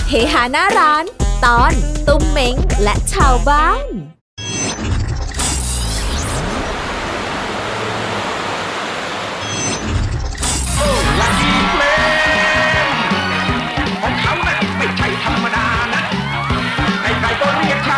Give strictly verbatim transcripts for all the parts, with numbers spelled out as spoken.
เฮฮาหน้าร้านตอนตุ้มเม้งและชาวบ้านลักกี้เฟรมของเขาน่ะไม่ใช่ธรรมดานะใครๆก็เรียกใช้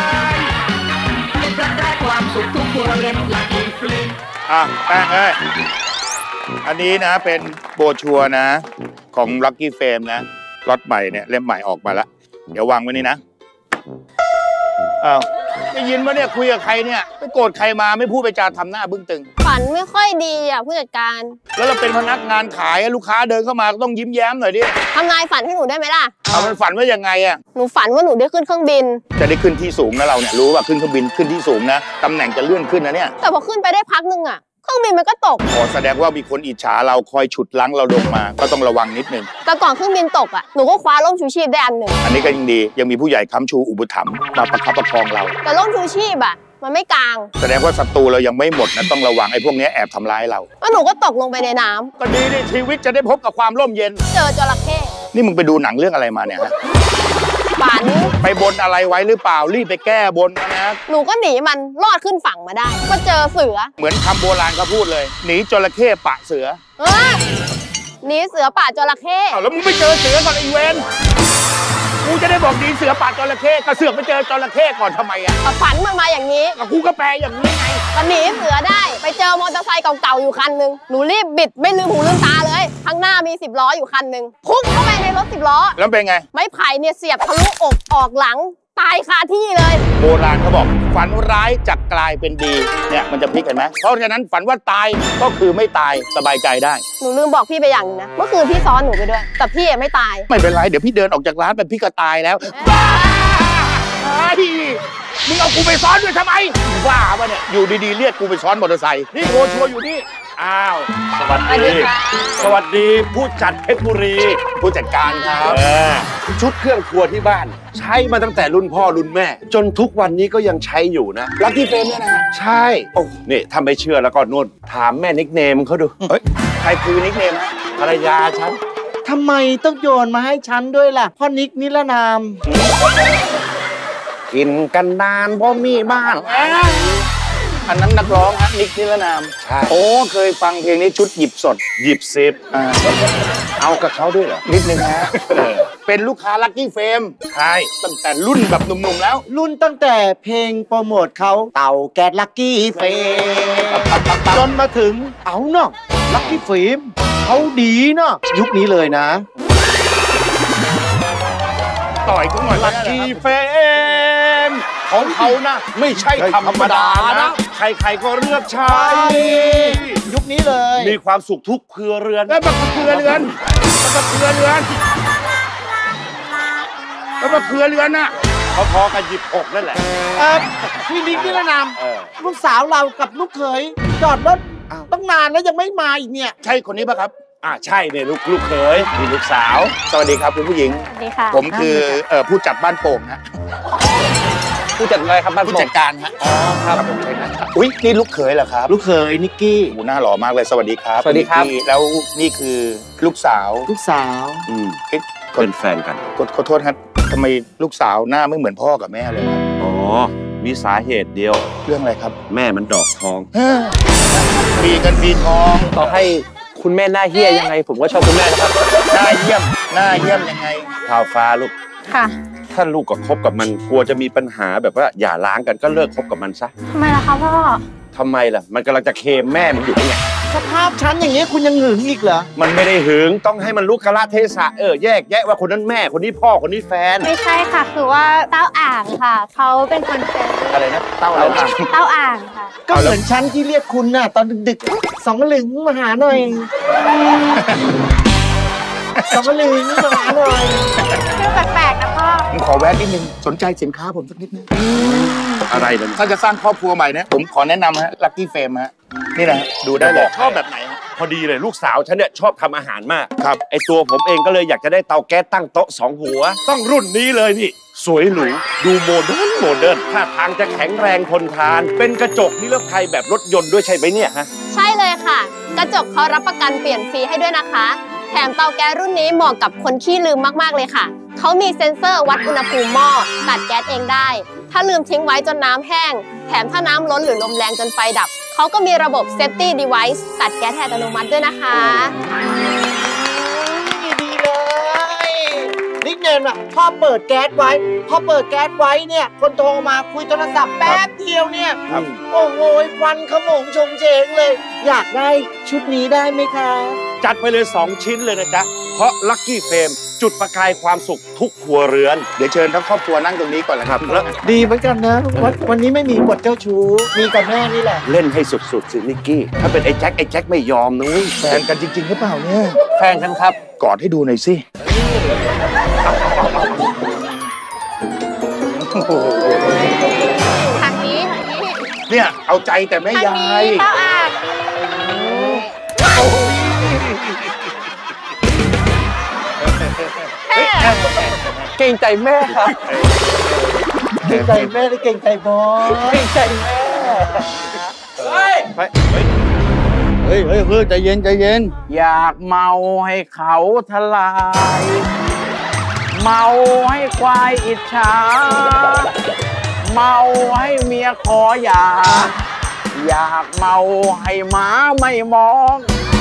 จะได้ความสุขทุกครัวเรือนลักกี้เฟรมอ่ะแป้งเอ้ยอันนี้นะเป็นโบชัวนะของ Lucky Frame นะล็อตใหม่เนี่ยเล่มใหม่ออกมาแล้วเดี๋ยววางไว้นี่นะอ้าวได้ยินว่าเนี่ยคุยกับใครเนี่ยไปโกรธใครมาไม่พูดไปจาทำหน้าบึ้งตึงฝันไม่ค่อยดีอ่ะผู้จัดการแล้วเราเป็นพนักงานขายลูกค้าเดินเข้ามาก็ต้องยิ้มแย้มหน่อยดิทำนายฝันให้หนูได้ไหมล่ะเอามันฝันว่ายังไงอ่ะหนูฝันว่าหนูได้ขึ้นเครื่องบินจะได้ขึ้นที่สูงนะเราเนี่ยรู้ว่าขึ้นเครื่องบินขึ้นที่สูงนะตำแหน่งจะเลื่อนขึ้นนะเนี่ยแต่พอขึ้นไปได้พักนึงอ่ะเครื่องบินมันก็ตกอ๋อแสดงว่ามีคนอิจฉาเราคอยฉุดลังเราลงมาก็ต้องระวังนิดนึงแต่ก่อนเครื่องบินตกอ่ะหนูก็คว้าร่มชูชีพได้อันหนึ่งอันนี้ก็ยังดียังมีผู้ใหญ่ค้ำชูอุปถัมภ์มาประคับประคองเราแต่ร่มชูชีพอ่ะมันไม่กลางแสดงว่าศัตรูเรายังไม่หมดนะต้องระวังไอ้พวกนี้แอบทำร้ายเราแล้วหนูก็ตกลงไปในน้ำก็ดีดิชีวิตจะได้พบกับความร่มเย็นเจอจระเข้นี่มึงไปดูหนังเรื่องอะไรมาเนี่ยฮะฝันไปบนอะไรไว้หรือเปล่ารีบไปแก้บนนะหนูก็หนีมันรอดขึ้นฝั่งมาได้ก็เจอเสือเหมือนคำโบราณเขาพูดเลยหนีจระเข้ปะเสือเออหนีเสือป่าจระเข้แล้วมึงไม่เจอเสือก่อนไอ้เวนกูจะได้บอกดีเสือป่าจระเข้กระเสือกไปเจอจระเข้ก่อนทำไมอ่ะฝันมันมาอย่างนี้กูก็แปลอย่างนี้ไงก็หนีเสือได้ไปเจอมอเตอร์ไซค์เก่าๆอยู่คันนึงหนูรีบบิดไม่ลืมหูลืมตาเลยข้างหน้ามีสิบล้ออยู่คันนึงพุ่งเข้าไปในรถสิบล้อแล้วเป็นไงไม้ไผ่เนี่ยเสียบทะลุอกออกหลังตายคาที่เลยโบราณเขาบอกฝันร้ายจะกลายเป็นดีเนี่ยมันจะพลิกเห็นไหมเพราะฉะนั้นฝันว่าตายก็คือไม่ตายสบายใจได้หนูลืมบอกพี่ไปอย่างนึงนะเมื่อคืนพี่ซ้อนหนูไปด้วยแต่พี่ไม่ตายไม่เป็นไรเดี๋ยวพี่เดินออกจากร้านไปพี่ก็ตายแล้วบ้ามึงเอากูไปซ้อนด้วยทำไมบ้าปะเนี่ยอยู่ดีๆเรียกกูไปซ้อนมอเตอร์ไซค์นี่โบชัวอยู่นี่อ้าวสวัสดีสวัสดีผู้จัดเพชรบุรีผู้จัดการครับชุดเครื่องครัวที่บ้านใช้มาตั้งแต่รุ่นพ่อรุ่นแม่จนทุกวันนี้ก็ยังใช้อยู่นะลัคกี้เฟรมเนี่ยนะใช่โอ้นี่ถ้าไม่เชื่อแล้วก็นุ่นถามแม่นิกเนมเขาดูเฮ้ยใครคือนิกเนมฮะภรรยาฉันทำไมต้องโยนมาให้ฉันด้วยล่ะพ่อนิกนิรนามกินกันนานเพราะมีบ้านอันนั้นนักร้องฮะนิกนิรนามใช่โอ้เคยฟังเพลงนี้ชุดหยิบสดหยิบซิปเอากับเขาด้วยเหรอนิดนึงฮะเป็นลูกค้าลัคกี้เฟรมใช่ตั้งแต่รุ่นแบบหนุ่มๆแล้วรุ่นตั้งแต่เพลงโปรโมทเขาเต่าแก๊สลัคกี้เฟรมจนมาถึงเอาเนาะลัคกี้เฟรมเขาดีเนาะยุคนี้เลยนะต่อยกูหน่อยลัคกี้เฟรมของเขานะไม่ใช่ธรรมดานะใครๆก็เลือกใช้ยุคนี้เลยมีความสุขทุกครัวเรือนแล้วมาเครือเรือนแล้วมาเครือเรือนแล้วมาเครือเรือนน่ะเขาพอกันหยิบอกนั่นแหละพี่นิกนิรนามลูกสาวเรากับลูกเขยจอดรถตั้งนานแล้วยังไม่มาอีกเนี่ยใช่คนนี้ป่ะครับอ่าใช่เนี่ยลูกลูกเขยมีลูกสาวสวัสดีครับคุณผู้หญิงสวัสดีค่ะผมคือเอ่อผู้จัดบ้านโป่งฮะผู้จัดอะไรครับบ้านโป่งผู้จัดการฮะอ๋อครับอุ้ยนี่ลูกเขยเหรอครับลูกเขยนิกกี้โอ้หน้าหล่อมากเลยสวัสดีครับสวัสดีครับแล้วนี่คือลูกสาวลูกสาวอืมเป็นแฟนกันขอโทษครับทำไมลูกสาวหน้าไม่เหมือนพ่อกับแม่เลยครับอ๋อมีสาเหตุเดียวเรื่องอะไรครับแม่มันดอกทองมีกันมีทองต่อให้คุณแม่หน้าเหี้ยยังไงผมก็ชอบคุณแม่นะครับหน้าเยี่ยมหน้าเยี่ยมยังไงข่าวฟ้าลูกค่ะถ้าลูกก็คบกับมันกลัวจะมีปัญหาแบบว่าอย่าล้างกันก็เลิกคบกับมันซะทำไมล่ะคะพ่อทำไมล่ะมันกำลังจะเคมแม่มันอยู่ไงสภาพฉันอย่างนี้คุณยังหึงอีกเหรอมันไม่ได้หึงต้องให้มันรู้กาลเทศะเออแยกแยะว่าคนนั้นแม่คนนี้พ่อคนนี้แฟนไม่ใช่ค่ะคือว่าเต้าอ่างค่ะเขาเป็นคนเฟรนอะไรนะเต้าอ่างเต้าอ่างค่ะก็เหมือนฉันที่เรียกคุณน่ะตอนดึกๆสองลึงมาหาหน่อยสองลึงมาหาหน่อยเรื่องแปลกๆนะพ่อผมขอแวะนิดนึงสนใจสินค้าผมสักนิดนึงอะไรเนี่ยถ้าจะสร้างครอบครัวใหม่เนี่ยผมขอแนะนำฮะลัคกี้เฟรมฮะนี่นะดูได้เลยชอบแบบไหนพอดีเลยลูกสาวฉันเนี่ยชอบทำอาหารมากครับไอตัวผมเองก็เลยอยากจะได้เตาแก๊สตั้งโต๊ะสองหัวต้องรุ่นนี้เลยนี่สวยหรูดูโมเดิร์นโมเดิร์นท่าทางจะแข็งแรงทนทานเป็นกระจกนิรภัยแบบรถยนต์ด้วยใช่ไหมเนี่ยฮะใช่เลยค่ะกระจกเขารับประกันเปลี่ยนฟรีให้ด้วยนะคะแถมเตาแก๊สรุ่นนี้เหมาะกับคนขี้ลืมมากๆเลยค่ะเขามีเซ็นเซอร์วัดอุณหภูมิหม้อตัดแก๊สเองได้ถ้าลืมทิ้งไว้จนน้ำแห้งแถมถ้าน้ำล้นหรือลมแรงจนไฟดับเขาก็มีระบบ Safety Device ตัดแก๊สอัตโนมัติด้วยนะคะดีเลยนิกเนมอ่ะพอเปิดแก๊สไว้พอเปิดแก๊สไว้เนี่ยคนโทรมาคุยโทรศัพท์แป๊บเดียวเนี่ยโอ้โหควันขโมงชงเชงเลย อยากได้ชุดนี้ได้ไหมคะจัดไปเลยสองชิ้นเลยนะจ๊ะเพราะลัคกี้เฟรมจุดประกายความสุขทุกครัวเรือนเดี๋ยวเชิญทั้งครอบครัวนั่งตรงนี้ก่อนนะครับแล้วดีเหมือนกันนะวันวันนี้ไม่มีบทเจ้าชู้มีกับแม่นี่แหละเล่นให้สุดๆสินิกกี้ถ้าเป็นไอ้แจ็คไอ้แจ็คไม่ยอมนะเว้ยแฟนกันจริงๆหรือเปล่าเนี่ยแฟนกันครับกอดให้ดูหน่อยสิทางนี้ทางนี้เนี่ยเอาใจแต่แม่ยายเต้าอ่างเก่งใจแม่ครับเก่งใจแม่หรือเก่งใจบอสเก่งใจแม่เฮ้ยเฮ้ยเฮ้ยเฮ้ยเฮ้ยใจเย็นใจเย็นอยากเมาให้เขาทลายเมาให้ควายอิจฉาเมาให้เมียขอหย่าอยากเมาให้หมาไม่มอง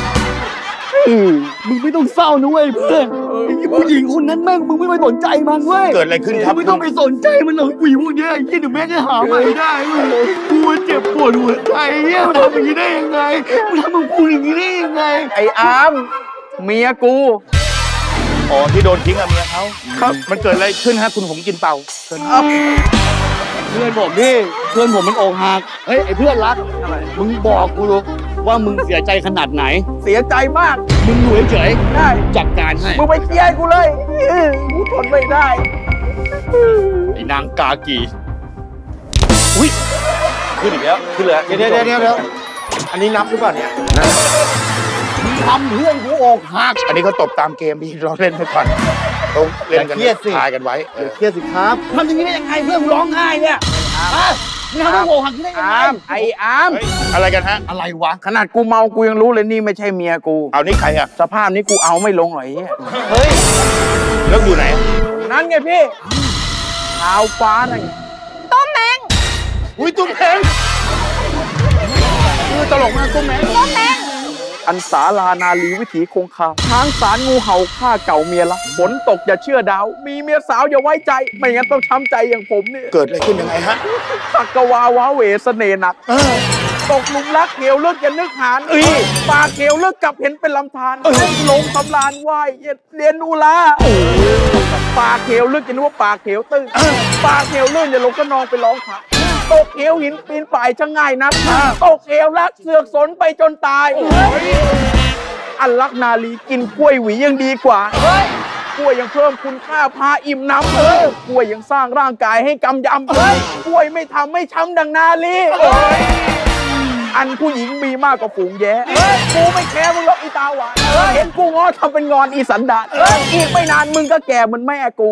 มึงไม่ต้องเศร้านะเว้ยเพื่อนไอ้ผู้หญิงคนนั้นแม่งมึงไม่ไปสนใจมันเว้ยเกิดอะไรขึ้นครับไม่ต้องไปสนใจมันหรอกผู้หญิงพวกนี้ไอ้ที่เดี๋ยวแม่จะหาใหม่ได้เว้ยกูเจ็บปวดหัวใจเนี่ยมันทำอย่างนี้ได้ยังไงมันทำมึงกูอย่างนี้ได้ยังไงไอ้อามเมียกูอ๋อที่โดนทิ้งอะเมียเขาครับมันเกิดอะไรขึ้นฮะคุณผมกินเป่าเพื่อนผมดิเพื่อนผมมันอกหักเฮ้ยไอ้เพื่อนรักมึงบอกกูดูว่ามึงเสียใจขนาดไหนเสียใจมากมึงอยู่เฉยๆได้จัดการให้มึงไปเคลียร์กูเลยกูทนไม่ได้ไอ้นางกากีอุ้ยขึ้นอีกแล้วขึ้นเลยเดี๋ยวเดี๋ยวเดี๋ยวเดี๋ยวอันนี้นับหรือเปล่าเนี่ยทำเพื่อนกูอกหักอันนี้เขาตบตามเกมที่เราเล่นไปก่อนต้องเล่นกันทายกันไว้เครียดสิครับทำอย่างนี้ได้ยังไงเพื่อนร้องไห้เนี่ยมึงทำให้อกหักได้ยังไงไอ้อามอะไรกันฮะอะไรวะขนาดกูเมากูยังรู้เลยนี่ไม่ใช่เมียกูเอานี่ใครอะสภาพนี้กูเอาไม่ลงหรอกเฮ้ยแล้วอยู่ไหนนั่นไงพี่ขาวฟ้านั่นต้มแมงอุ้ยตุ้มแมงคือตลกมากตุ้มแมงต้มแมงอันสาลานาลีวิถีคงคาช้างสารงูเห่าฆ่าเก่าเมียละฝนตกอย่าเชื่อดาวมีเมียสาวอย่าไว้ใจไม่งั้นต้องช้ำใจอย่างผมนี่เกิดอะไรขึ้นยังไงฮะสักกวาวาเวเสน่ห์หนักตกหลุมรักเขียวเลือกอย่านึกหานปากเขียวเลือกกลับเห็นเป็นลำธารลงสำรานไหวเรียนอุลาปากเขียวเลือกอย่านึกว่าปากเขียวตื้นปากเขียวเลื่อนอย่าลงก็นองไปร้องขาตกเอวหินปีนป่ายช่างง่ายนักตกเอวรักเสือกสนไปจนตายอันรักนาลีกินกล้วยหวียังดีกว่ากล้วยยังเพิ่มคุณค่าพาอิ่มน้ำเออกล้วยยังสร้างร่างกายให้กำยำเฮ้ยกล้วยไม่ทำไม่ช้ำดังนาลีอันผู้หญิงมีมากกว่าฝูงแย่กูไม่แคร์มึงหรอกอีตาหวานเห็นกูง้อทำเป็นงอนอีสันดานอีกไม่นานมึงก็แก่เหมือนแม่กู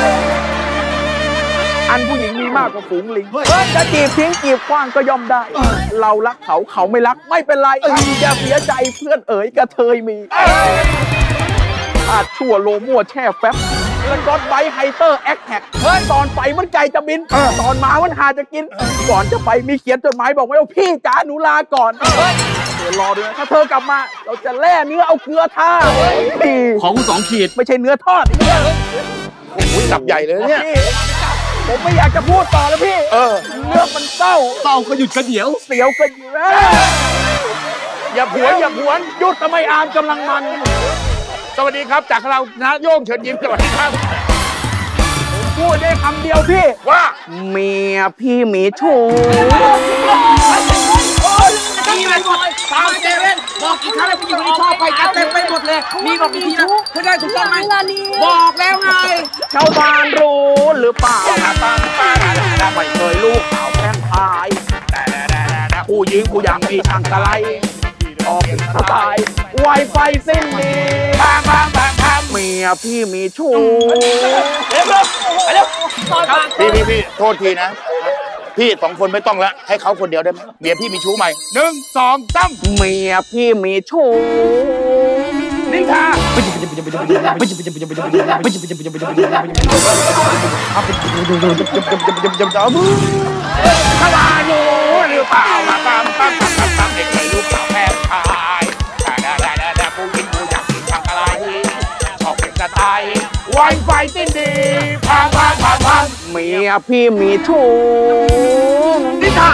อันผู้หญิงมีมากกว่าฝูงลิงจะจีบทิ้งจีบกว้างก็ย่อมได้เรารักเขาเขาไม่รักไม่เป็นไรอย่าเสียใจเพื่อนเอ๋ยกระเทยมีอาจชั่วโลมั่วแช่แฟบแล้วก็ไบไฮเตอร์แอคแท็กตอนไปมันไก่จะบินตอนมามันหาจะกินก่อนจะไปมีเขียนจดหมายบอกไว้ว่าพี่จ๋าหนูลาก่อนเดี๋ยวรอด้วยถ้าเธอกลับมาเราจะแล่เนื้อเอาเกลือทาของกูสองขีดไม่ใช่เนื้อทอดโอ้ยจับใหญ่เลยเนี่ยผมไม่อยากจะพูดต่อแล้วพี่เออเรื่องมันเศร้าเศร้าก็หยุดกระเดี๋ยวเสียวก็อยู่แล้วอย่าผวนอย่าผวนหยุดทำไมอามกำลังมันสวัสดีครับจากเรานะโยงเชิญยิ้มสวัสดีครับพูดได้คำเดียวพี่ว่าเมียพี่มีชู้นี่เลยบอยสาวเซเว่นบอกกี่ครั้งแล้วผู้หญิงคนนี้ชอบไปจัดเต็มไปหมดเลยมีบอกกี่ทีนะเพื่อได้ถูกต้องไหมบอกแล้วไงชาวบ้านรู้หรือเปล่าตั้งป้าไม่เคยรู้ข่าวแพร่พายผู้หญิงกูยังมีทางตะไลออกสไตล์ไวไฟสิ้นดีบางบางบางบางเมียพี่มีชู้เร็วเร็วเร็วพี่พี่พี่โทษทีนะพี่สองคนไม่ต้องละให้เขาคนเดียวได้ไหมเมียพี่มีชู้ใหม่หนึ่งสองสามเมียพี่มีชู้นนิทาถ้าว่ารู้หรือเปล่ามาปั๊มปั๊มปั๊มปั๊มปั๊มเด็กเคยรู้เปล่าแพ้ชายได้ได้ได้ได้ผู้หญิงผู้อยากกินผักอะไรชอบเป็นกระต่ายไวไฟติ้นดีพังพังพังพังเมียพี่มีชู้นิทา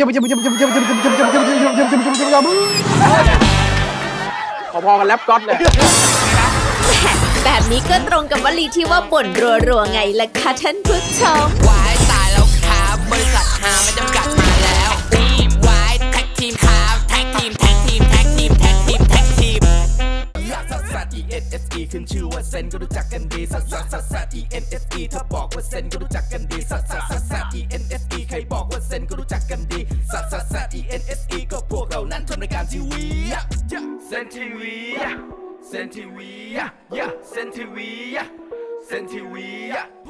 พอๆกันแรปก๊อตเลยแบบนี้ก็ตรงกับวลีที่ว่าบ่นรัวๆไงล่ะคะท่านผู้ชมวายตายแล้วครับบริษัทหาไม่จำกัดมาแล้วทีมวายแท็กทีมครับแท็กทีมแท็กทีมแท็กทีมแท็กทีมแท็กทีมซัสซัส E N S E ขึ้นชื่อว่าเซนก็รู้จักกันดีซัสซัสซัสซัส E N S E ถ้าบอกว่าเซนก็รู้จักกันดีซัสซัสซัสซัส E N S E ใครบอกว่าเซนก็รู้จักกันดีซัสซัสซัส E N S E ก็พวกเรานั้นทำรายการทีวีเซนทีวีเซนทีวีเซนทีวีเซนทีวี